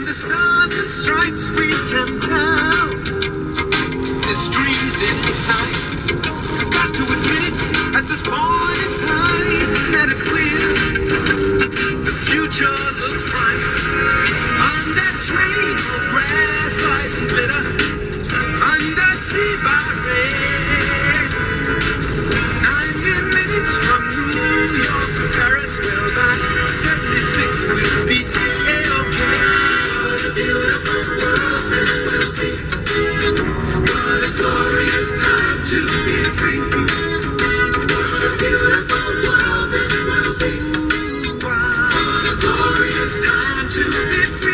the stars and stripes we can tell. There's dreams in sight. I've got to admit it, at this point in time, that it's clear the future looks bright. On that train of graphite and glitter, undersea by rail. 90 minutes from New York to Paris, well by 76 we'll be A-okay. What a beautiful world this will be. What a glorious time to be free. What a beautiful world this will be. What a glorious time to be free.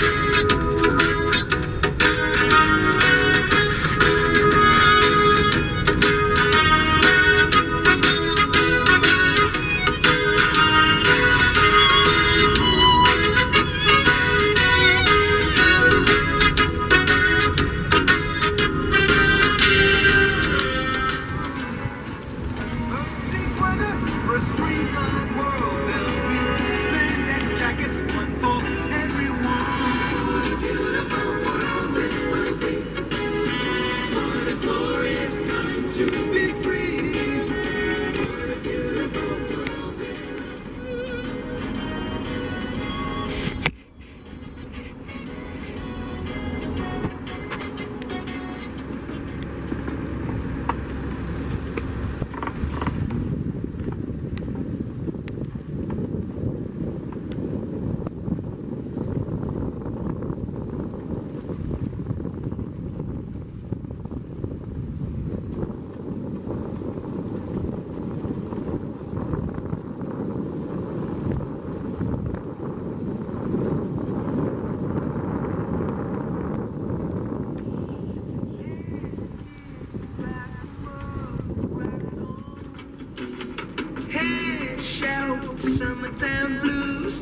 Summertime blues.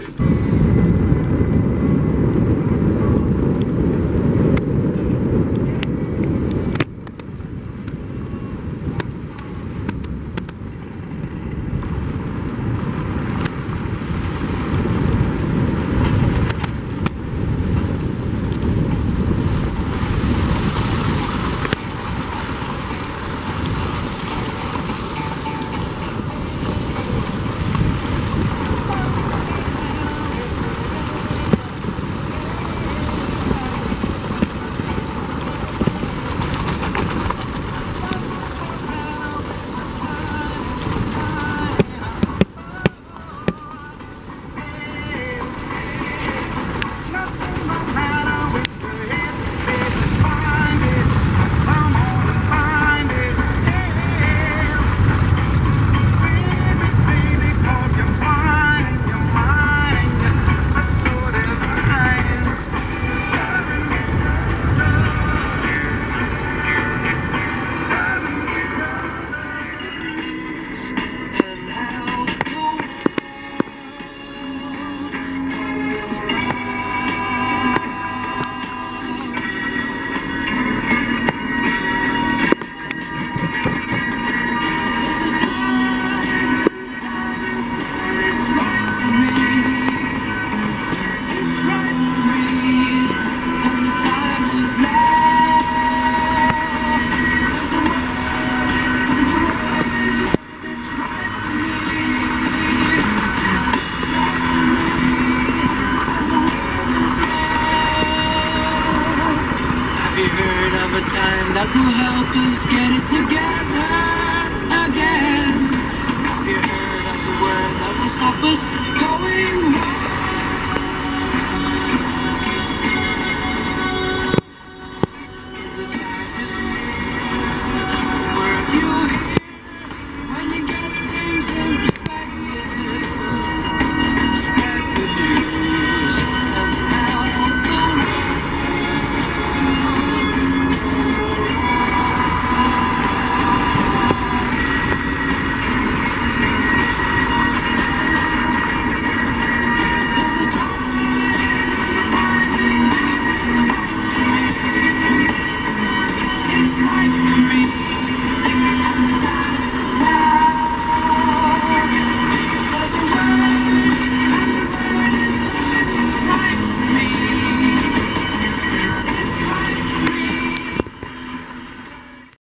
That will help us get it together.